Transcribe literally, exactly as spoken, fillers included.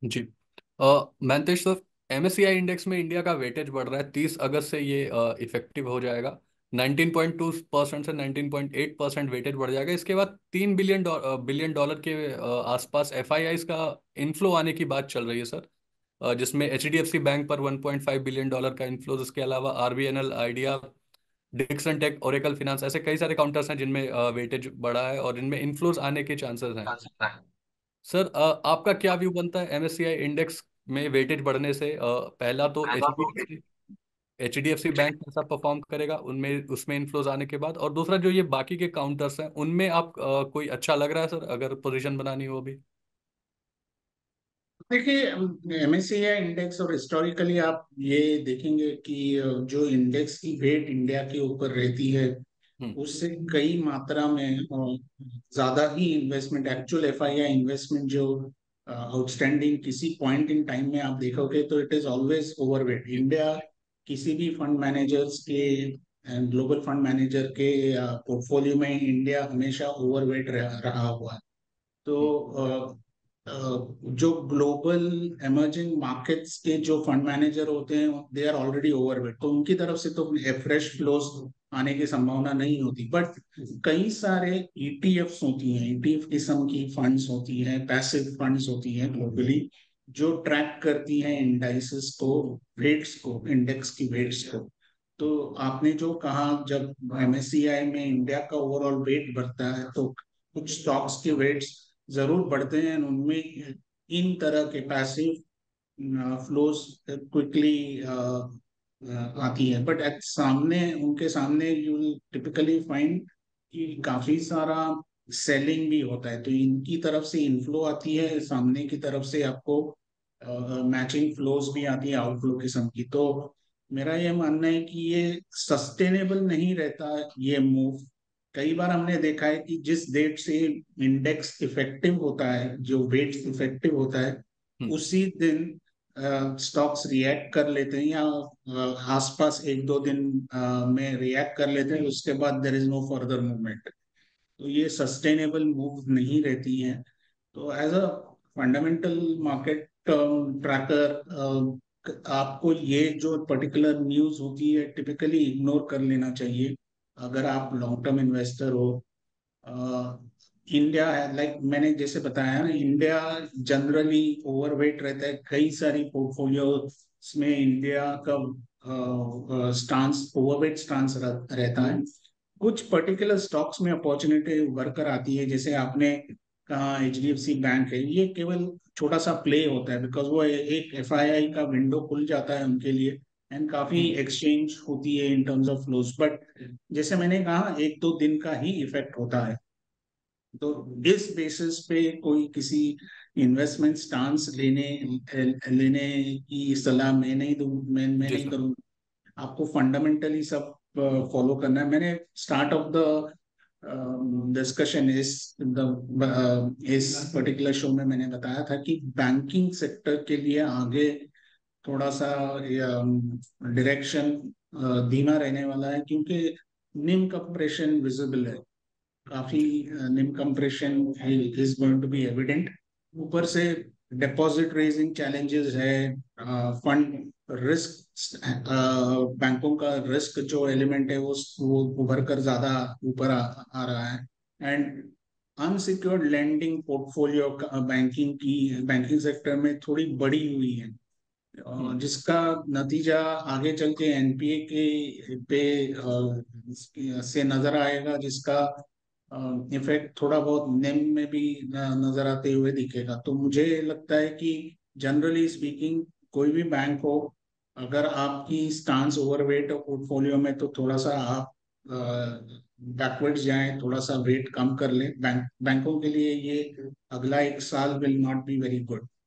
जी। अ, Mantesh sir, MSCI index में India का वेटेज बढ़ रहा है। तीस अगस्त से ये इफेक्टिव हो जाएगा। नाइनटीन पॉइंट टू परसेंट से nineteen point eight percent weightage बढ़ जाएगा। इसके बाद तीन बिलियन बिलियन डॉलर के अ, आसपास एफआईआईज का इनफ्लो आने की बात चल रही है सर। अ, जिसमें एचडीएफसी बैंक पर one point five billion dollar का इन्फ्लोज, इसके अलावा RBNL, Idea, Dixon tech, Oracle finance, ऐसे कई सारे काउंटर्स हैं जिनमें वेटेज बढ़ा है और इनमें इनफ्लोज आने के चांसेस हैं। सर, अ, आपका क्या व्यू बनता है एमएससीआई इंडेक्स में वेटेज बढ़ने से? अ, पहला तो H D F C H D F C bank कैसा परफॉर्म करेगा उनमें, उसमें इन्फ्लोज आने के बाद? और दूसरा, जो ये बाकी के काउंटर्स हैं उनमें आप अ, कोई अच्छा लग रहा है सर, अगर पोजीशन बनानी हो भी? देखिए, एमएससीआई इंडेक्स और हिस्टोरिकली आप ये देखेंगे कि अ, जो इंडेक्स की वेट इंडिया के ऊपर रहती है हम्म। उससे कई मात्रा में अ, ज्यादा ही इन्वेस्टमेंट, एक्चुअल एफआईआई इन्वेस्टमेंट जो आउटस्टैंडिंग किसी पॉइंट इन टाइम में आप देखोगे तो it is always overweight India. किसी भी फंड मैनेजर्स के, ग्लोबल फंड मैनेजर के पोर्टफोलियो में इंडिया हमेशा ओवरवेट रहा हुआ है। तो हम्म। अ, अ, जो ग्लोबल इमर्जिंग मार्केट्स के जो फंड मैनेजर होते हैं दे आर ऑलरेडी ओवरवेट, तो उनकी तरफ से तो फ्रेश फ्लोज आने की संभावना नहीं होती। बट कई सारे ईटीएफ्स होती हैं, ईटीएफ किस्म की फंड्स होती हैं, पैसिव फंड्स होती हैं ग्लोबली, जो ट्रैक करती हैं इंडाइसेस को, वेट्स को, इंडेक्स की वेट्स को। तो आपने जो कहा, जब एमएससीआई में इंडिया का ओवरऑल वेट बढ़ता है तो कुछ स्टॉक्स के वेट्स जरूर बढ़ते हैं, उनमें इन तरह के पैसिव फ्लोज क्विकली आती है। बट एट सामने, उनके सामने यू विल टिपिकली फाइंड कि काफी सारा सेलिंग भी होता है। तो इनकी तरफ से इनफ्लो आती है, सामने की तरफ से आपको मैचिंग फ्लोज भी आती है आउटफ्लो किस्म की। तो मेरा ये मानना है कि ये सस्टेनेबल नहीं रहता ये मूव। कई बार हमने देखा है कि जिस डेट से इंडेक्स इफेक्टिव होता है, जो वेट इफेक्टिव होता है, हम्म। उसी दिन स्टॉक्स रिएक्ट कर लेते हैं, या अ, आसपास एक दो दिन अ, में रिएक्ट कर लेते हैं, उसके बाद there is no further movement. तो ये सस्टेनेबल मूव नहीं रहती है। तो as a fundamental market tracker आपको ये जो पर्टिकुलर न्यूज होती है टिपिकली इग्नोर कर लेना चाहिए अगर आप लॉन्ग टर्म इन्वेस्टर हो। इंडिया है, लाइक मैंने जैसे बताया ना, इंडिया जनरली ओवरवेट रहता है। कई सारी पोर्टफोलियो में इंडिया का स्टांस, ओवरवेट स्टांस रहता है। कुछ पर्टिकुलर स्टॉक्स में अपॉर्चुनिटी उभर कर आती है, जैसे आपने कहा एचडीएफसी बैंक है, ये केवल छोटा सा प्ले होता है बिकॉज वो एक एफआईआई का विंडो खुल जाता है उनके लिए, एंड काफी हम्म। एक्सचेंज होती है in terms of flows. But जैसे मैंने कहा, एक दो दिन का ही इफेक्ट होता है। तो इस बेसिस पे कोई किसी इन्वेस्टमेंट स्टांस लेने लेने की सलाह मैं नहीं दूं, मैं मैं जी नहीं सर। करूँ। आपको फंडामेंटली सब फॉलो करना है। मैंने स्टार्ट ऑफ द डिस्कशन इस द इस पर्टिकुलर शो में मैंने बताया था कि बैंकिंग सेक्टर के लिए आगे थोड़ा सा डायरेक्शन धीमा रहने वाला है, क्योंकि निम कंप्रेशन विजिबल है। काफी जी। NIM compression is going to be evident. ऊपर से डिपॉजिट रेजिंग चैलेंजेस है, फंड रिस्क, बैंकों का रिस्क जो एलिमेंट है वो वो उभर कर ज्यादा ऊपर आ, आ रहा है। And unsecured lending portfolio banking की, बैंकिंग सेक्टर में थोड़ी बड़ी हुई है, अ, हम्म। जिसका नतीजा आगे चल के एनपीए के पे अ, से नजर आएगा, जिसका इफेक्ट थोड़ा बहुत निम में भी न- नजर आते हुए दिखेगा। तो मुझे लगता है कि जनरली स्पीकिंग, कोई भी बैंक हो, अगर आपकी स्टांस ओवरवेट पोर्टफोलियो में, तो थोड़ा सा आप बैकवर्ड्स जाएं, थोड़ा सा वेट कम कर लें। बैंक बैंकों के लिए ये अगला एक साल will not be very good.